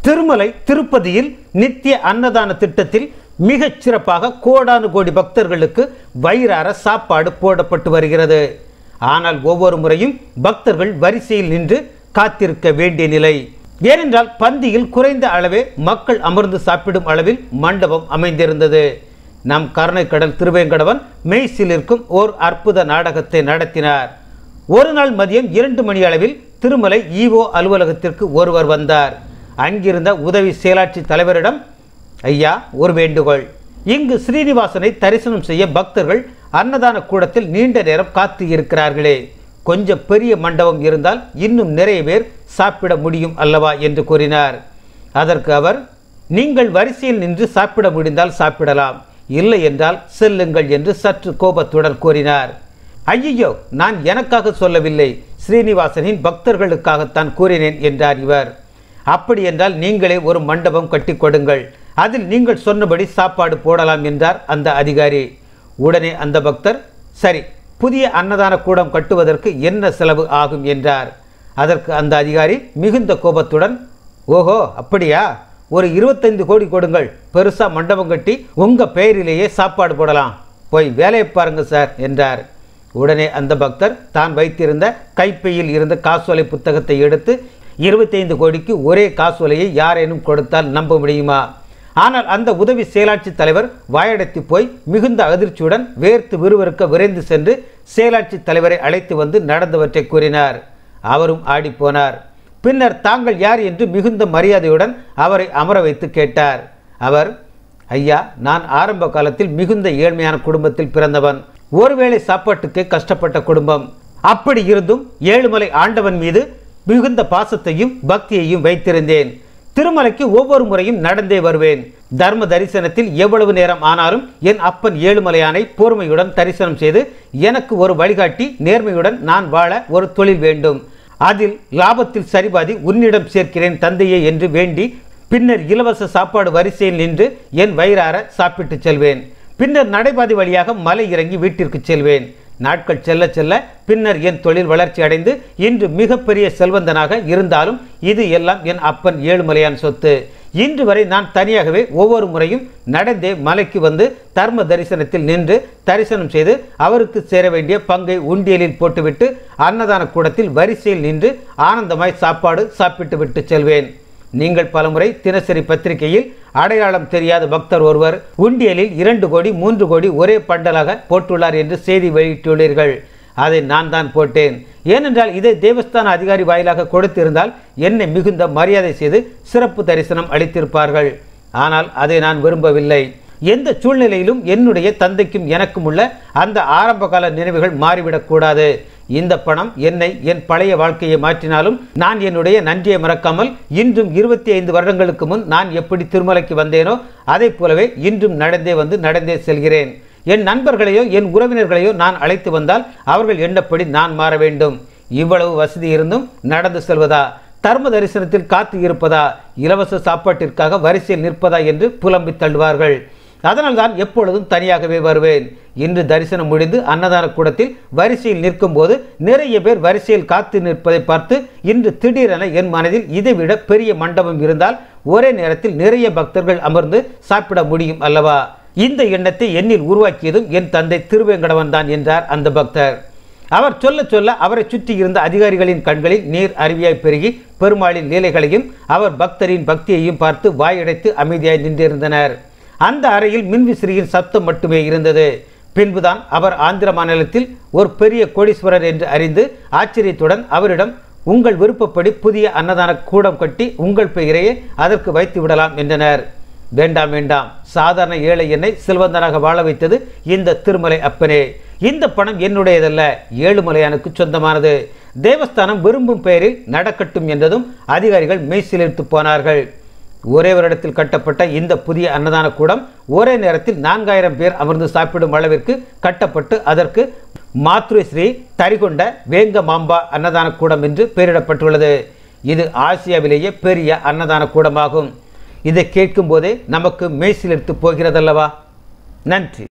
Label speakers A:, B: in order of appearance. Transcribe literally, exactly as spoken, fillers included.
A: திருமலை திருப்பதியில் நித்திய அன்னதான திட்டத்தில் மிகச் சிறப்பாக கோடானு கோடி பக்தர்களுக்கு வயிறார சாப்பாடு போடப்பட்டு வருகிறது. ஆனால் ஒவ்வொரு முறையும் பக்தர்கள் வரிசையில் நின்று காத்திருக்க வேண்டிய நிலை. ஏனென்றால் பந்தியில் குறைந்த அளவே மக்கள் அமர்ந்து சாப்பிடும் அளவில் மண்டபம் அமைந்திருந்தது. நம் கருணைக்கடல் திருவேங்கடவன் மெய்சிலிருக்கும் ஓர் அற்புத நாடகத்தை நடத்தினார். ஒரு நாள் மதியம் இரண்டு மணி அளவில் திருமலை ஈஓ அலுவலகத்திற்கு ஒருவர் வந்தார். அங்கிருந்த உதவி செயலாட்சி தலைவரிடம், ஐயா, ஒரு வேண்டுகோள். இங்கு ஸ்ரீனிவாசனை தரிசனம் செய்ய பக்தர்கள் அன்னதான கூடத்தில் நீண்ட நேரம் காத்து இருக்கிறார்களே, கொஞ்சம் பெரிய மண்டபம் இருந்தால் இன்னும் நிறைய பேர் சாப்பிட முடியும் அல்லவா என்று கூறினார். அதற்கு அவர், நீங்கள் வரிசையில் நின்று சாப்பிட முடிந்தால் சாப்பிடலாம், இல்லை என்றால் செல்லுங்கள் என்று சற்று கோபத்துடன் கூறினார். ஐயோ, நான் எனக்காக சொல்லவில்லை, ஸ்ரீனிவாசனின் பக்தர்களுக்காகத்தான் கூறினேன் என்றார் இவர். அப்படி என்றால் நீங்களே ஒரு மண்டபம் கட்டி கொடுங்கள், அதில் நீங்கள் சொன்னபடி சாப்பாடு போடலாம் என்றார் அந்த அதிகாரி. உடனே அந்த பக்தர், சரி, புதிய அன்னதான கூடம் கட்டுவதற்கு என்ன செலவு ஆகும் என்றார். அதற்கு அந்த அதிகாரி மிகுந்த கோபத்துடன், ஓஹோ அப்படியா, ஒரு இருபத்தைந்து கோடி கொடுங்கள், பெருசா மண்டபம் கட்டி உங்க பெயரிலேயே சாப்பாடு போடலாம், போய் வேலையை பாருங்க சார் என்றார். உடனே அந்த பக்தர் தான் வைத்திருந்த கைப்பையில் இருந்த காசோலை புத்தகத்தை எடுத்து, இருபத்தி ஐந்து கோடிக்கு ஒரே காசோலையை யாரேனும் கொடுத்தால் நம்ப முடியுமா? ஆனால் அந்த உதவி செயலாட்சி தலைவர் வாயடைத்து போய் மிகுந்த அதிர்ச்சியுடன் வேர்த்து விறுவிறுக்க விரைந்து சென்று செயலாட்சி தலைவரை அழைத்து வந்து நடந்தவற்றை கூறினார். அவரும் ஆடிப்போனார். பின்னர் தாங்கள் யார் என்று மிகுந்த மரியாதையுடன் அவரை அமர வைத்து கேட்டார். அவர், ஐயா, நான் ஆரம்ப காலத்தில் மிகுந்த ஏழ்மையான குடும்பத்தில் பிறந்தவன், ஒருவேளை சாப்பாட்டுக்கு கஷ்டப்பட்ட குடும்பம். அப்படி இருந்தும் ஏழுமலை ஆண்டவன் மீது மிகுந்த பாசத்தையும் பக்தியையும் வைத்திருந்தேன். திருமலைக்கு ஒவ்வொரு முறையும் நடந்தே வருவேன். தர்ம தரிசனத்தில் எவ்வளவு நேரம் ஆனாலும் என் அப்பன் ஏழுமலையானை பொறுமையுடன் தரிசனம் செய்து எனக்கு ஒரு வழிகாட்டி நேர்மையுடன் நான் வாழ ஒரு தொழில் வேண்டும். அதில் லாபத்தில் சரிபாதி உன்னிடம் சேர்க்கிறேன் தந்தையே என்று வேண்டி பின்னர் இலவச சாப்பாடு வரிசையில் நின்று என் வயிறார சாப்பிட்டு செல்வேன். பின்னர் நடைபாதை வழியாக மலை இறங்கி வீட்டிற்கு செல்வேன். நாட்கள் செல்ல செல்ல பின்னர் என் தொழில் வளர்ச்சி அடைந்து இன்று மிகப்பெரிய செல்வந்தனாக இருந்தாலும் இது எல்லாம் என் அப்பன் ஏழுமலையான் சொத்து. இன்று வரை நான் தனியாகவே ஒவ்வொரு முறையும் நடந்தே மலைக்கு வந்து தர்ம தரிசனத்தில் நின்று தரிசனம் செய்து அவருக்கு சேர வேண்டிய பங்கை உண்டியலில் போட்டுவிட்டு அன்னதான கூடத்தில் வரிசையில் நின்று ஆனந்தமாய் சாப்பாடு சாப்பிட்டு விட்டு செல்வேன். நீங்கள் பலமுறை தினசரி பத்திரிகையில் அடையாளம் தெரியாத பக்தர் ஒருவர் உண்டியலில் இரண்டு கோடி மூன்று கோடி ஒரே பண்டலாக போட்டுள்ளார் என்று செய்தி வெளியிட்டுள்ளீர்கள். அதை நான் தான் போட்டேன். ஏனென்றால் இதை தேவஸ்தான அதிகாரி வாயிலாக கொடுத்திருந்தால் என்னை மிகுந்த மரியாதை செய்து சிறப்பு தரிசனம் அளித்திருப்பார்கள். ஆனால் அதை நான் விரும்பவில்லை. எந்த சூழ்நிலையிலும் என்னுடைய தந்தைக்கும் எனக்கும் உள்ள அந்த ஆரம்பகால நினைவுகள் மாறிவிடக்கூடாது. இந்த பணம் என்னை என் பழைய வாழ்க்கையை மாற்றினாலும் நான் என்னுடைய நன்றியை மறக்காமல் இன்றும் இருபத்தி ஐந்து வருடங்களுக்கு முன் நான் எப்படி திருமலைக்கு வந்தேனோ அதை போலவே இன்றும் நடந்தே வந்து நடந்தே செல்கிறேன். என் நண்பர்களையோ என் உறவினர்களையோ நான் அழைத்து வந்தால் அவர்கள் எண்ணப்படி நான் மாற வேண்டும். இவ்வளவு வசதி இருந்தும் நடந்து செல்வதா, தர்ம தரிசனத்தில் காத்து இருப்பதா, இலவச சாப்பாட்டிற்காக வரிசையில் நிற்பதா என்று புலம்பி தள்ளுவார்கள். அதனால் தான் எப்பொழுதும் தனியாகவே வருவேன். இன்று தரிசனம் முடிந்து அன்னதான கூடத்தில் வரிசையில் நிற்கும் போது நிறைய பேர் வரிசையில் காத்து நிற்பதை பார்த்து இன்று திடீரென என் மனதில் இதைவிட பெரிய மண்டபம் இருந்தால் ஒரே நேரத்தில் நிறைய பக்தர்கள் அமர்ந்து சாப்பிட முடியும் அல்லவா? இந்த எண்ணத்தை என்னில் உருவாக்கியதும் என் தந்தை திருவேங்கடவன் தான் என்றார் அந்த பக்தர். அவர் சொல்ல சொல்ல அவரை சுற்றி இருந்த அதிகாரிகளின் கண்களில் நீர் அருவியாய் பெருகி பெருமாளின் லீலைகளையும் அவர் பக்தரின் பக்தியையும் பார்த்து வாயடைத்து அமைதியாய் நின்றிருந்தனர். அந்த அறையில் மின்விசிறியின் சப்தம் மட்டுமே இருந்தது. பின்புதான் அவர் ஆந்திர மாநிலத்தில் ஒரு பெரிய கோடீஸ்வரர் என்று அறிந்து ஆச்சரியத்துடன் அவரிடம், உங்கள் விருப்பப்படி புதிய அன்னதான கூடம் கட்டி உங்கள் பெயரையே அதற்கு வைத்து விடலாம் என்றனர். வேண்டாம் வேண்டாம், சாதாரண ஏழை என்னை செல்வந்தனாக வாழ வைத்தது இந்த திருமலை அப்பனே. இந்த பணம் என்னுடையதல்ல, ஏழுமலையானுக்கு சொந்தமானது. தேவஸ்தானம் விரும்பும் பெயரில் நடக்கட்டும் என்றதும் அதிகாரிகள் மெய்சிலிர்த்து போனார்கள். ஒரே வருடத்தில் கட்டப்பட்ட இந்த புதிய அன்னதான கூடம் ஒரே நேரத்தில் நான்காயிரம் பேர் அமர்ந்து சாப்பிடும் அளவிற்கு கட்டப்பட்டு அதற்கு மாத்ருஸ்ரீ தரிகொண்ட வேங்க மாம்பா அன்னதான கூடம் என்று பெயரிடப்பட்டுள்ளது. இது ஆசியாவிலேயே பெரிய அன்னதான கூடமாகும். இதை கேட்கும் போதே நமக்கு மெய்சிலிர்த்து போகிறதல்லவா? நன்றி.